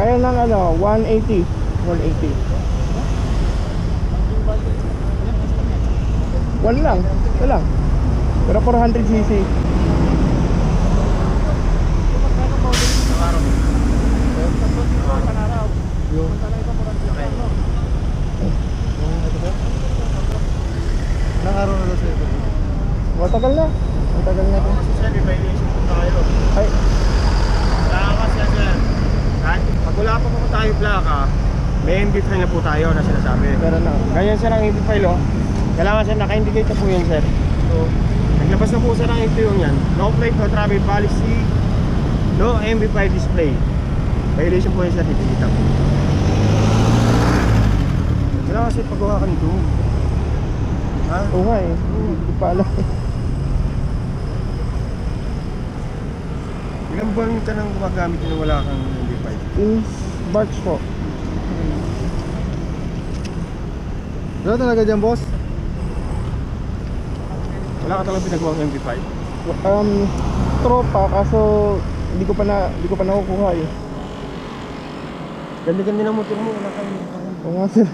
Kaya ng ano, 180. 180. One lang, ito lang. Pero 400cc. Ilang araw na daw sa'yo? Matagal na. Matagal na ito. Sir, may violation po tayo. Ay, Takas yan, sir. Pag wala pa po tayo plaka, may MB file na po tayo na sinasabi. meron na. Ganyan sir ang MB file, oh. Kailangan sir, naka-indicate na po yun, sir. So, naglabas na po sir ang MB yan. No plate, no travel policy, no MB file display. Violation po yun, sir. Dito. Kailangan sir, pagawa ka nito. Ha? Oo nga eh. Hindi pa alam. Ilang buwan ka nang gumagamit na wala kang MB file? In March po. Wala talaga dyan, boss? Wala ka talagang pinagawang MB file? Tropa kaso hindi ko pa nakukuha eh. Ganda-ganda ng motor mo, wala kang... Oo nga sir.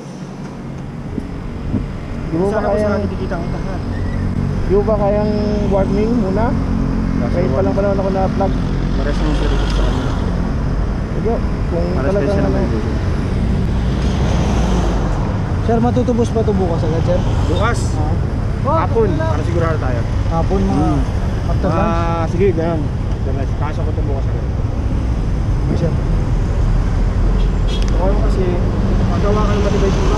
Di mo ba Sana ko kayang, sana kitang ha? di mo ba kayang warning muna? Kaya pa lang ako na-plug. Pares mo siya dito sa kanila. Sige, kung Pares talagang siya ano. naman dito. Sir, matutubos ba ito bukas agad, sir? Bukas, hapon, para sigurado tayo. Hapon, mga after lunch? Sige, ganyan. Kaso ko ito bukas agad. Okay, sir. Okay mo kasi, magawa ka ng motivation mo.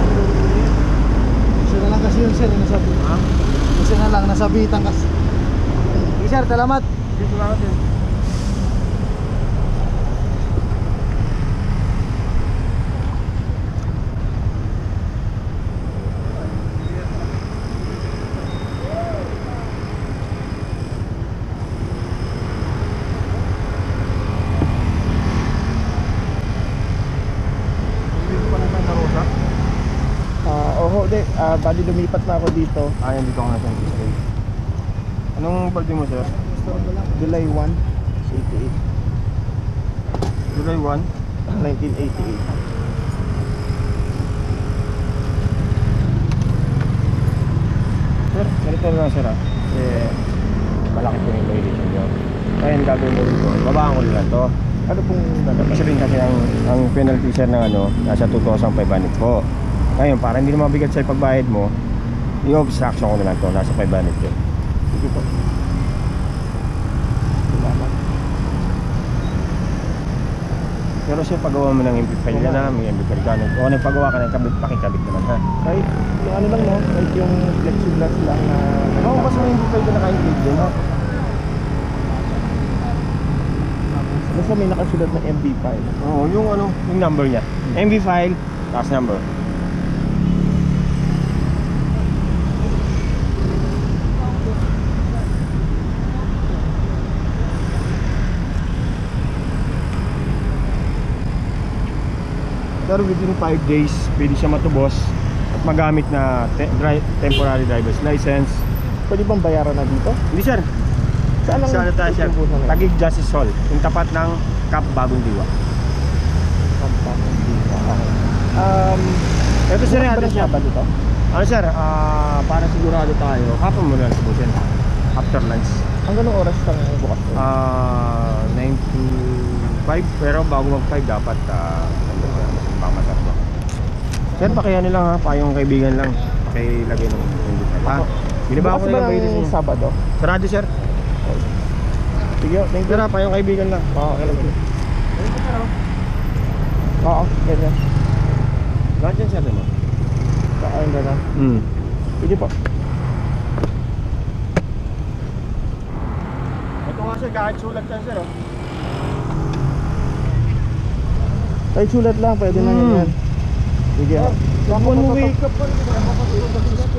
Isa na lang kasi yun, sir, nasabi. Ha? Isa na lang, nasabitan kasi. Okay, sir, salamat. Dito lang natin. Bali lumipat na ako dito. Ayan, dito ako na sa display. Anong birthday mo, sir? July 1, 88. July 1? 1988. Sir, ganito na lang, sir, ha? Eh, malaki po yung violation nyo. Ngayon, gagawin mo rito. Babaan ko lang to. Ano pong Ibig sabihin kasi ang penalty, sir, ng ano, nasa 2,500 po. Ngayon, para hindi na mabigat sa pagbayad mo, i-obstruction ko na lang to, nasa 500 yun. Sige po. Salamat. Pero siya, pagawa mo ng MP file na, may MP file ka. O nagpagawa ka ng kabit, pakikabit naman, ha? Kahit yung ano lang no, kahit yung plexiglass lang na Oo, basta may MP file ka naka-include din, ha? basta may nakasulat na MB file. Oo, yung ano, yung number niya. MB file, tapos number. Pero within 5 days, pwede siya matubos at magamit na temporary driver's license. Pwede bang bayaran na dito? Hindi, sir. Saan ang Sa ano tayo, sir? pupunta na yun? Taguig Justice Hall, yung tapat ng Cap Bagong Diwa. Ito, sir, yung address niya. Dito? Ano, sir, para sigurado tayo, hapon mo na subusin. After lunch. Hanggang anong oras kang bukas po? 9 to 5, pero bago mag 5 dapat pamasar mo. Sir, pakiyan lang, ha, payong kaibigan lang. Pakilagay ng indicate, ha? Biniba ko Bukas na ba lang kayo ng din. Sabado? Sarado, sir. Sige, thank you. Sir, payong kaibigan lang. Oo, okay lang. Oo, ganyan. Lahat yan, sir, mo. Kain ka na. Sige po. Ito nga, sir, kahit sulat yan, sir, oh. Kahit sulat lang, pwede na yan. Sige. Kung wake up pa rin,